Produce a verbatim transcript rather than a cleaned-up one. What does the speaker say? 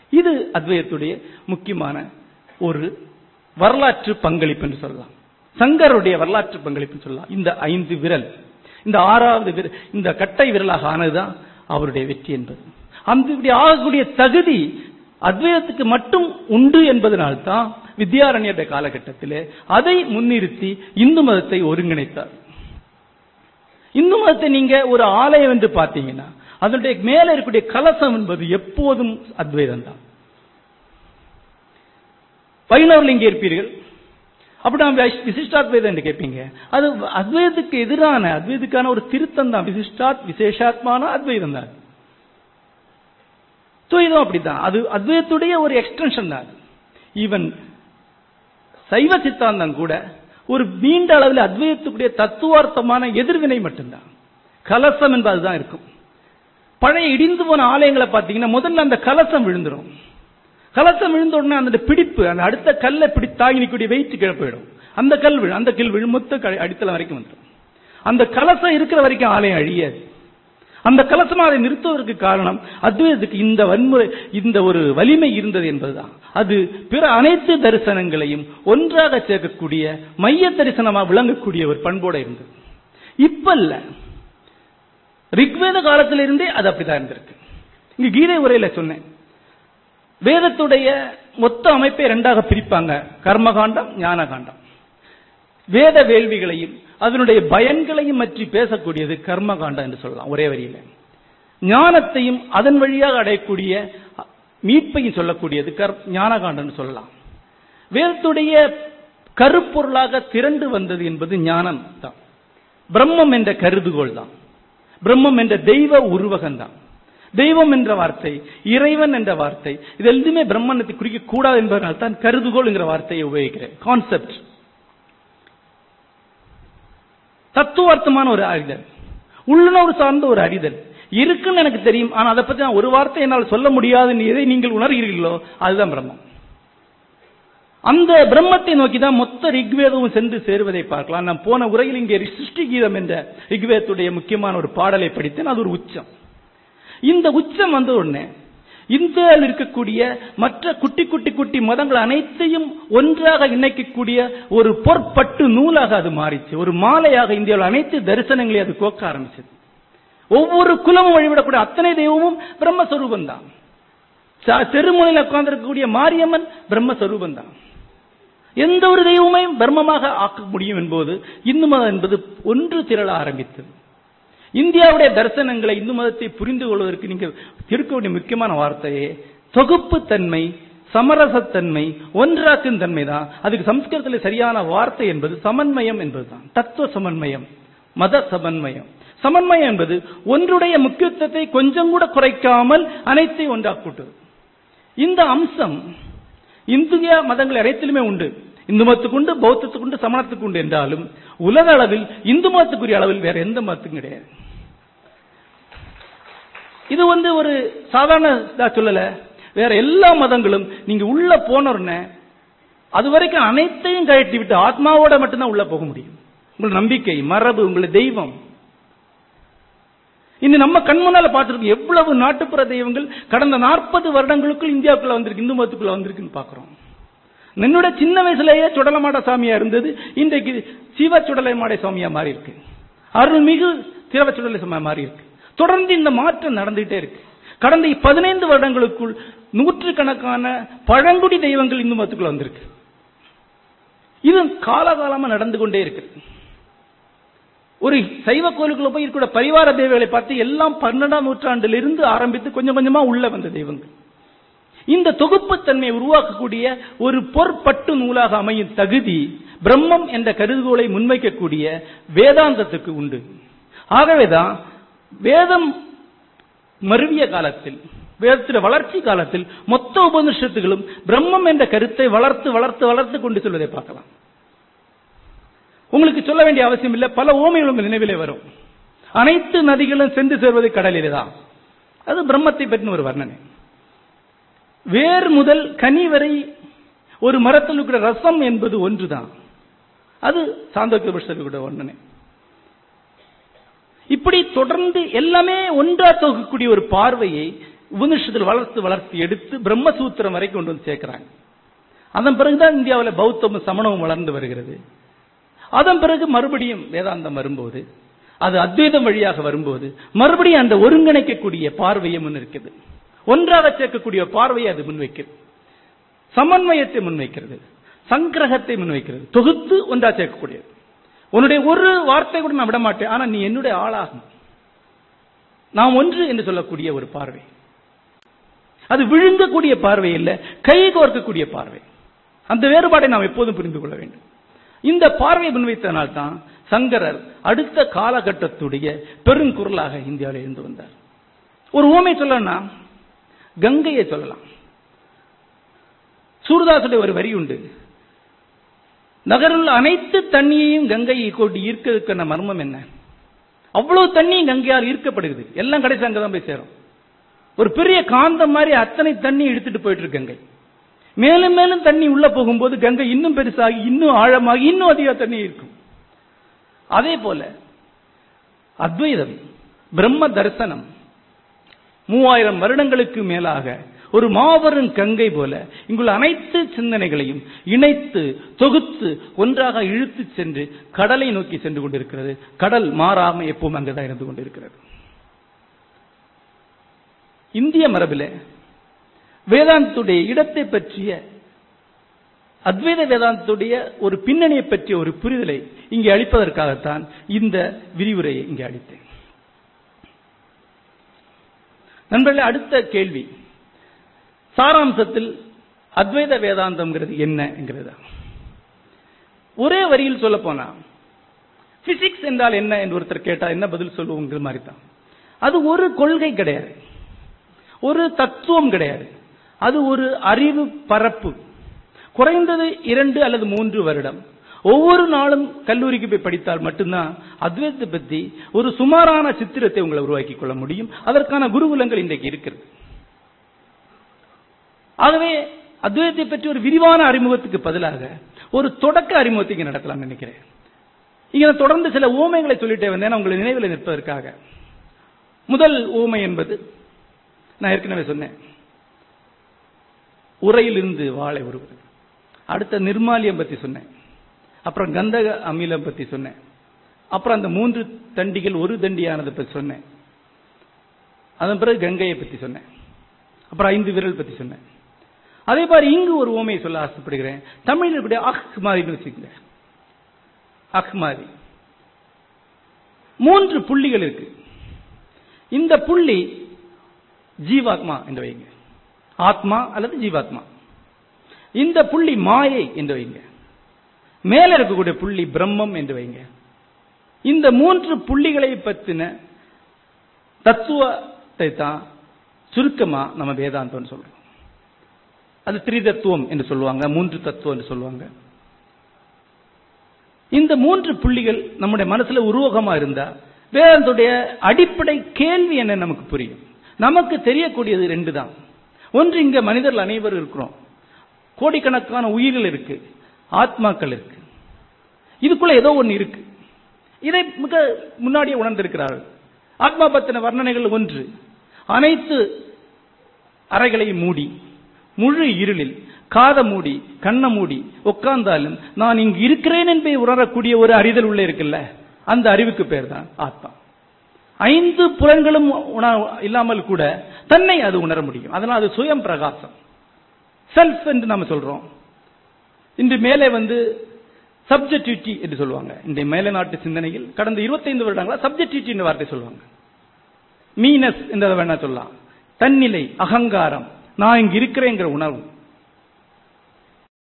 இது அத்வைதத்துடைய முக்கியமான ஒரு வரலாற்று பங்களிப்பு என்று சொல்லலாம். சங்கருடைய வரலாற்று பங்களிப்பு சொல்லலாம். இந்த ஐந்து விரல், இந்த ஆறாவது விரல், இந்த கட்டை விரலாக ஆனதுதான் அவருடைய வெற்றி என்பது. அந்த இப்படி ஆகக்கூடிய தகுதி அத்வைதத்துக்கு மட்டும் உண்டு என்பதனால்தான் வித்யாரண்யருடைய காலகட்டத்திலே அதை முன்னிறுத்தி இந்து மதத்தை ஒருங்கிணைத்தார். இந்து மதத்தை நீங்க ஒரு ஆலயம் என்று பார்த்தீங்கன்னா அதனுடைய மேல இருக்கக்கூடிய கலசம் என்பது எப்போதும் அத்வைதம் தான். வைணவர்கள் இங்கே இருப்பீர்கள், அப்படி நாம் விசிஷ்டாத்வைதம் என்று கேட்பீங்க. அது அத்வைதத்துக்கு எதிரான, அத்வைதத்துக்கான ஒரு திருத்தம் தான். விசிஷ்டாத் விசேஷாத்மான அத்வைதம் தான். துவைதம் அப்படித்தான், அது அத்வைதத்துடைய ஒரு எக்ஸ்டென்ஷன் தான். ஈவன் சைவ சித்தாந்தம் கூட ஒரு நீண்ட அளவில் அத்வைதத்துக்குரிய தத்துவார்த்தமான எதிர்வினை மட்டும்தான். கலசம் என்பதுதான் இருக்கும். பழைய இடிந்து போன ஆலயங்களை பார்த்தீங்கன்னா முதல்ல அந்த கலசம் விழுந்துடும். கலசம் விழுந்த உடனே அந்த பிடிப்பு, அந்த அடுத்த கல்லை பிடி தாங்கிக்கூடிய வெயிட் கீழே போயிடும். அந்த கல் விழு அந்த கல் விழு மொத்த அடித்தளம் வரைக்கும் வந்துடும். அந்த கலசம் இருக்கிற வரைக்கும் ஆலயம் அழியாது. அந்த கலசம் அதை நிறுத்துவதற்கு காரணம் அத்வைதத்துக்கு இந்த வன்முறை, இந்த ஒரு வலிமை இருந்தது என்பதுதான். அது பிற அனைத்து தரிசனங்களையும் ஒன்றாக சேர்க்கக்கூடிய மைய தரிசனமாக விளங்கக்கூடிய ஒரு பண்போடு இருந்தது. இப்ப இல்ல, ரிக்வேத காலத்திலிருந்தே அது அப்படிதான் இருந்திருக்கு. இங்க கீதை உரையில சொன்னேன், வேதத்துடைய மொத்த அமைப்பை இரண்டாக பிரிப்பாங்க, கர்மகாண்டம் ஞான காண்டம். வேத வேள்விகளையும் அதனுடைய பயன்களையும் பற்றி பேசக்கூடியது கர்மகாண்டம் என்று சொல்லலாம் ஒரே வரியில. ஞானத்தையும் அதன் வழியாக அடையக்கூடிய மீட்பையும் சொல்லக்கூடியது ஞானகாண்டம் என்று சொல்லலாம். வேதத்துடைய கருப்பொருளாக திரண்டு வந்தது என்பது ஞானம் தான். பிரம்மம் என்ற கருதுகோள் தான், பிரம்மம் என்ற தெய்வ உருவகம் தான். தெய்வம் என்ற வார்த்தை, இறைவன் என்ற வார்த்தை, இது எதுவுமே பிரம்மணத்தை குறிக்க கூடாது என்பதனால் தான் கருதுகோள் என்கிற வார்த்தையை உபயோகிக்கிறேன். கான்செப்ட், தத்துவார்த்தமான ஒரு அறிதல், உள்ளுணர்வு சார்ந்த ஒரு அறிதல் இருக்குன்னு எனக்கு தெரியும். ஆனால் அதை பற்றி நான் ஒரு வார்த்தை என்னால் சொல்ல முடியாது. எதை நீங்கள் உணர்கிறீர்களோ அதுதான் பிரம்மம். அந்த பிரம்மத்தை நோக்கி தான் மொத்த ரிக்வேதமும் சென்று சேருவதை பார்க்கலாம். நான் போன உரையில் இங்கே சிருஷ்டி கீதம் என்ற ரிக்வேதத்துடைய முக்கியமான ஒரு பாடலை படித்தேன். அது ஒரு உச்சம். இந்த உச்சம் வந்த உடனே இந்தியாவில் இருக்கக்கூடிய மற்ற குட்டி குட்டி குட்டி மதங்கள் அனைத்தையும் ஒன்றாக இணைக்கக்கூடிய ஒரு பொற்பட்டு நூலாக அது மாறிச்சு. ஒரு மாலையாக இந்தியாவில் அனைத்து தரிசனங்களையும் அது கோக்க ஆரம்பிச்சது. ஒவ்வொரு குலமும் வழிபடக்கூடிய அத்தனை தெய்வமும் பிரம்மஸ்வரூபம் தான். தெருமுனையில் உட்கார்ந்திருக்கக்கூடிய மாரியம்மன் பிரம்மஸ்வரூபம் தான். எந்த ஒரு தெய்வமையும் பிரம்மமாக ஆக்க முடியும் என்பது இந்து மதம் என்பது ஒன்று திரள ஆரம்பித்தது. இந்தியாவுடைய தரிசனங்களை, இந்து மதத்தை புரிந்து கொள்வதற்கு நீங்கள் இருக்க வேண்டிய முக்கியமான வார்த்தையே தொகுப்பு தன்மை, சமரசத்தன்மை, ஒன்றாக்கும் தன்மை தான். அதுக்கு சம்ஸ்கிருதத்தில் சரியான வார்த்தை என்பது சமன்மயம் என்பதுதான். தத்துவ சமன்மயம், மத சமன்மயம். சமன்மயம் என்பது ஒன்றுடைய முக்கியத்துவத்தை கொஞ்சம் கூட குறைக்காமல் அனைத்தை ஒன்றாக கூட்டுவது. இந்த அம்சம் இந்திய மதங்கள் அனைத்திலுமே உண்டு. இந்து மதத்துக்கு உண்டு, பௌத்தத்துக்கு உண்டு, சமணத்துக்கு உண்டு என்றாலும் உலக அளவில் இந்து மதத்துக்குரிய அளவில் வேற எந்த மதத்துக்கும் கிடையாது. இது வந்து ஒரு சாதாரண சொல்லல. வேற எல்லா மதங்களும் நீங்க உள்ள போனோர்னே அது வரைக்கும் அனைத்தையும் கழட்டி விட்டு ஆத்மாவோட மட்டும்தான் உள்ள போக முடியும். உங்கள் நம்பிக்கை, மரபு, உங்களுடைய தெய்வம். இன்னும் நம்ம கண் முன்னால பார்த்திருக்கோம் எவ்வளவு நாட்டுப்புற தெய்வங்கள் கடந்த நாற்பது வருடங்களுக்குள் இந்தியாவுக்குள்ள வந்திருக்கு, இந்து மதத்துக்குள்ள வந்திருக்குன்னு பாக்குறோம். என்னோட சின்ன வயசுலேயே சுடலமாட சாமியா இருந்தது, இன்றைக்கு சிவ சுடலைமாடை சாமியா மாறி இருக்கு. அருள்மிகு சிவ சுடலை சாமியா மாறி இருக்கு. தொடர்ந்து இந்த மாற்றம் நடந்துகிட்டே இருக்கு. கடந்த பதினைந்து வருடங்களுக்குள் நூற்றுக்கணக்கான பழங்குடி தெய்வங்கள் இந்து மதத்துக்குள்ள வந்திருக்கு. இது காலகாலமா நடந்து கொண்டே இருக்கு. ஒரு சைவ கோயிலுக்குள்ள போய் இருக்கிற பரிவார தெய்வங்களை பார்த்து எல்லாம் பன்னெண்டாம் நூற்றாண்டில் இருந்து ஆரம்பித்து கொஞ்சம் கொஞ்சமா உள்ள வந்த தெய்வங்கள். இந்த தொகுப்புத்தன்மையை உருவாக்கக்கூடிய ஒரு பொற்பட்டு நூலாக அமையும் தகுதி பிரம்மம் என்ற கருதுகோளை முன்வைக்கக்கூடிய வேதாந்தத்துக்கு உண்டு. ஆகவேதான் வேதம் மருவிய காலத்தில், வேதத்தின் வளர்ச்சி காலத்தில் மொத்த உபநிஷத்துகளும் பிரம்மம் என்ற கருத்தை வளர்த்து வளர்த்து வளர்த்து கொண்டு சொல்வதை பார்க்கலாம். உங்களுக்கு சொல்ல வேண்டிய அவசியம் இல்லை. பல ஓமைகளும் நினைவிலே வரும். அனைத்து நதிகளும் சென்று சேர்வது கடலிலே தான். அது பிரம்மத்தை பற்றின ஒரு வர்ணனை. வேர் முதல் கனி வரை ஒரு மரத்தில் இருக்கிற ரசம் என்பது ஒன்றுதான். அது சாந்தோக்கிய உபனிஷத்தினுடைய வர்ணனை. இப்படி தொடர்ந்து எல்லாமே ஒன்றா தொகக்கூடிய ஒரு பார்வையை உபனிஷத்தில் வளர்த்து வளர்த்து எடுத்து பிரம்மசூத்திரம் வரை கொண்டு வந்து சேர்க்கிறாங்க. அதன் பிறகுதான் இந்தியாவில் பௌத்தமும் சமணமும் வளர்ந்து வருகிறது. அதன் பிறகு மறுபடியும் வேதாந்தம் வரும்போது, அது அத்வைதம் வழியாக வரும்போது மறுபடியும் அந்த ஒருங்கிணைக்கக்கூடிய பார்வையை முன்னிற்கிறது. ஒன்றாக சேர்க்கக்கூடிய பார்வையை அது முன்வைக்கிறது. சமன்வயத்தை முன்வைக்கிறது, சங்கிரகத்தை முன்வைக்கிறது, தொகுத்து ஒன்றா சேர்க்கக்கூடியது. உன்னுடைய ஒரு வார்த்தை கூட நான் விட மாட்டேன், ஆனா நீ என்னுடைய ஆளாகும், நாம் ஒன்று என்று சொல்லக்கூடிய ஒரு பார்வை. அது விழுங்கக்கூடிய பார்வை இல்லை, கை கோர்க்கக்கூடிய பார்வை. அந்த வேறுபாட்டை நாம் எப்போதும் புரிந்து கொள்ள வேண்டும். இந்த பார்வையை முன்வைத்தனால்தான் சங்கரர் அடுத்த காலகட்டத்துடைய பெருங்குரலாக இந்தியாவில் இருந்து வந்தார். ஒரு ஊமை சொல்லலாம், கங்கையை சொல்லலாம். சூரதாசுடைய ஒரு வரி உண்டு, நகரில் அனைத்து தண்ணியையும் கங்கையை கொண்டு ஈர்க்கிறதுக்கான மர்மம் என்ன? அவ்வளவு தண்ணியும் கங்கையால் ஈர்க்கப்படுகிறது, எல்லாம் கடைசி அங்கதான் போய் சேரும். ஒரு பெரிய காந்தம் மாதிரி அத்தனை தண்ணி எடுத்துட்டு போயிட்டு இருக்கு கங்கை. மேலும் மேலும் தண்ணி உள்ள போகும்போது கங்கை இன்னும் பெருசாகி, இன்னும் ஆழமாகி, இன்னும் அதிக தண்ணி இருக்கும். அதே போல அத்வைதம், பிரம்ம தரிசனம் மூவாயிரம் வருடங்களுக்கு மேலாக ஒரு மாபெரும் கங்கை போல இங்குள்ள அனைத்து சிந்தனைகளையும் இணைத்து தொகுத்து ஒன்றாக இழுத்து சென்று கடலை நோக்கி சென்று கொண்டிருக்கிறது. கடல் மாறாம எப்பவும் அங்கதான் இருந்து கொண்டிருக்கிறது. இந்திய மரபில் வேதாந்தத்துடைய இடத்தை பற்றிய, அத்வைத வேதாந்தத்துடைய ஒரு பின்னணியை பற்றிய ஒரு புரிதலை இங்கே அளிப்பதற்காகத்தான் இந்த விரிவுரையை இங்கே அளித்தேன். நண்பர்களே, அடுத்த கேள்வி சாராம்சத்தில் அத்வைத வேதாந்தம்ங்கிறது என்ன என்கிறது. ஒரே வரியில் சொல்ல போனா, பிசிக்ஸ் என்றால் என்ன என்று ஒருத்தர் கேட்டா என்ன பதில் சொல்லுவோங்கிற மாதிரி தான். அது ஒரு கொள்கை கிடையாது, ஒரு தத்துவம் கிடையாது, அது ஒரு அறிவு பரப்பு. குறைந்தது இரண்டு அல்லது மூன்று வருடம் ஒவ்வொரு நாளும் கல்லூரிக்கு போய் படித்தால் மட்டும்தான் அத்வைதத்தை பற்றி ஒரு சுமாரான சித்திரத்தை உங்களை உருவாக்கி கொள்ள முடியும். அதற்கான குருகுலங்கள் இன்றைக்கு இருக்கிறது. ஆகவே அத்வைதத்தை பற்றி ஒரு விரிவான அறிமுகத்துக்கு பதிலாக ஒரு தொடக்க அறிமுகத்தை இங்கே நடத்தலாம் நினைக்கிறேன். இங்க தொடர்ந்து சில ஊமைகளை சொல்லிட்டே வந்தேன் உங்களை நினைவில் நிற்பதற்காக. முதல் ஊமை என்பது நான் ஏற்கனவே சொன்னேன், உரையிலிருந்து வாழை வருவது. அடுத்த நிர்மாலியம் பத்தி சொன்னேன், அப்புறம் கந்தக அமிலம் பத்தி சொன்னேன், அப்புறம் அந்த மூன்று தண்டிகள் ஒரு தண்டியானதை பற்றி சொன்னேன், அதன் பிறகு கங்கையை பற்றி சொன்னேன், அப்புறம் ஐந்து விரல் பற்றி சொன்னேன். அதே மாதிரி இங்கு ஒரு ஊமையை சொல்ல ஆசைப்படுகிறேன். தமிழில் இருக்கக்கூடிய அஹ் மாதிரி வச்சுக்கங்க. அஹ் மாதிரி மூன்று புள்ளிகள் இருக்கு. இந்த புள்ளி ஜீவாத்மா என்று வைங்க, ஆத்மா அல்லது ஜீவாத்மா. இந்த புள்ளி மாயை என்று வைங்க, மேல இருக்கக்கூடிய புள்ளி பிரம்மம் என்று வைங்க. இந்த மூன்று புள்ளிகளை பற்றின தத்துவத்தை தான் சுருக்கமா நம்ம வேதாந்தம் சொல்றோம். அது திரிதத்துவம் என்று சொல்லுவாங்க, மூன்று தத்துவம் என்று சொல்லுவாங்க. இந்த மூன்று புள்ளிகள் நம்முடைய மனசுல உருவகமா இருந்தா வேதாந்தத்துடைய அடிப்படை கேள்வி என்ன நமக்கு புரியும். நமக்கு தெரியக்கூடியது ரெண்டு தான். ஒன்று, இங்க மனிதர்கள் அனைவரும் இருக்கிறோம், கோடிக்கணக்கான உயிர்கள் இருக்கு, ஆத்மாக்கள் இருக்கு, இதுக்குள்ள ஏதோ ஒன்று இருக்கு. இதை மிக முன்னாடியே உணர்ந்திருக்கிறார்கள். ஆத்மா பத்தின வர்ணனைகள் ஒன்று, அனைத்து அறைகளையும் மூடி முழு இருளில் காத மூடி கண்ண மூடி உட்கார்ந்தாலும் நான் இங்கு இருக்கிறேன் என்பதை உணரக்கூடிய ஒரு அறிதல் உள்ள இருக்குல்ல, அந்த அறிவுக்கு பேர் தான் ஆத்மா. ஐந்து புலன்களும் இல்லாமல் கூட தன்னை அது உணர முடியும். அதனால் அது சுயம் பிரகாசம், செல்ஃப் என்று நாம சொல்றோம். இன்று மேலே வந்து சப்ஜெக்டிவிட்டி என்று சொல்லுவாங்க. இந்த மேலை நாட்டு சிந்தனையில் கடந்த இருபத்தைந்து வருடங்களா சப்ஜெக்டிவிட்டி என்ற வார்த்தை சொல்லுவாங்க. மீனஸ் என்றதை வேணா சொல்லலாம். தன்னிலை, அகங்காரம், நான் இங்கு இருக்கிறேங்கிற உணர்வு.